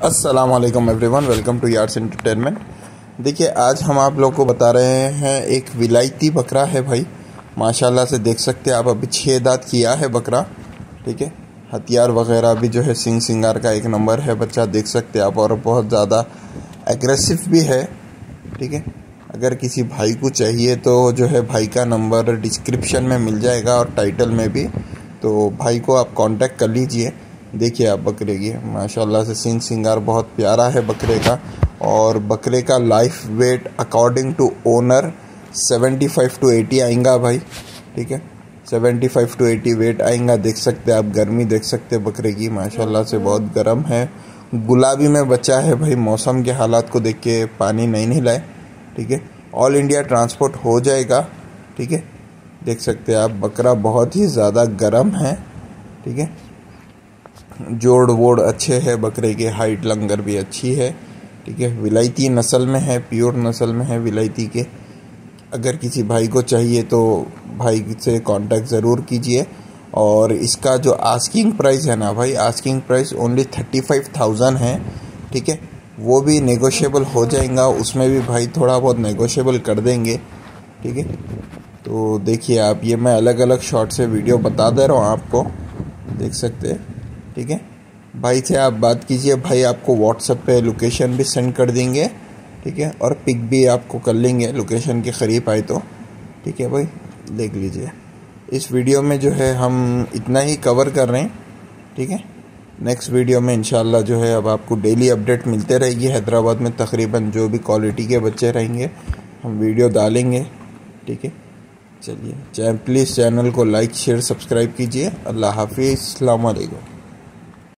अस्सलाम वालेकुम everyone, welcome to Yaars entertainment. देखिए, आज हम आप लोग को बता रहे हैं एक विलायती बकरा है भाई। माशाल्लाह से देख सकते हैं आप, अभी 6 दांत किया है बकरा। ठीक है, हथियार वगैरह भी जो है सिंग सिंगार का एक नंबर है बच्चा, देख सकते हैं आप। और बहुत ज़्यादा एग्रेसिव भी है। ठीक है, अगर किसी भाई को चाहिए तो जो है भाई का नंबर डिस्क्रिप्शन में मिल जाएगा और टाइटल में भी, तो भाई को आप कांटेक्ट कर लीजिए। देखिए आप बकरे की माशाल्लाह से सिंग सिंगार बहुत प्यारा है बकरे का। और बकरे का life weight according to owner 75 to 80 आएगा भाई। ठीक है, 75 to 80 वेट आएगा। देख सकते हैं आप, गर्मी देख सकते हैं बकरे की, माशाल्लाह से बहुत गर्म है। गुलाबी में बच्चा है भाई। मौसम के हालात को देख के पानी नहीं नहलाए। ठीक है, ऑल इंडिया ट्रांसपोर्ट हो जाएगा। ठीक है, देख सकते हैं आप, बकरा बहुत ही ज़्यादा गर्म है। ठीक है, जोड़ वोड़ अच्छे है बकरे के, हाइट लंगर भी अच्छी है। ठीक है, विलायती नस्ल में है, प्योर नस्ल में है विलायती के। अगर किसी भाई को चाहिए तो भाई से कांटेक्ट ज़रूर कीजिए। और इसका जो आस्किंग प्राइस है ना भाई, आस्किंग प्राइस ओनली 35,000 है। ठीक है, वो भी नेगोशिएबल हो जाएगा, उसमें भी भाई थोड़ा बहुत नेगोशिएबल कर देंगे। ठीक है, तो देखिए आप, ये मैं अलग अलग शॉट से वीडियो बता दे रहा हूँ आपको, देख सकते हैं। ठीक है, भाई से आप बात कीजिए, भाई आपको व्हाट्सएप पे लोकेशन भी सेंड कर देंगे। ठीक है, और पिक भी आपको कर लेंगे लोकेशन के करीब आए तो। ठीक है भाई, देख लीजिए। इस वीडियो में जो है हम इतना ही कवर कर रहे हैं। ठीक है, नेक्स्ट वीडियो में इंशाल्लाह जो है अब आपको डेली अपडेट मिलते रहेगी। हैदराबाद में तकरीबन जो भी क्वालिटी के बच्चे रहेंगे हम वीडियो डालेंगे। ठीक है, चलिए, प्लीज़ चैनल को लाइक शेयर सब्सक्राइब कीजिए। अल्लाह हाफिज़, अस्सलाम वालेकुम।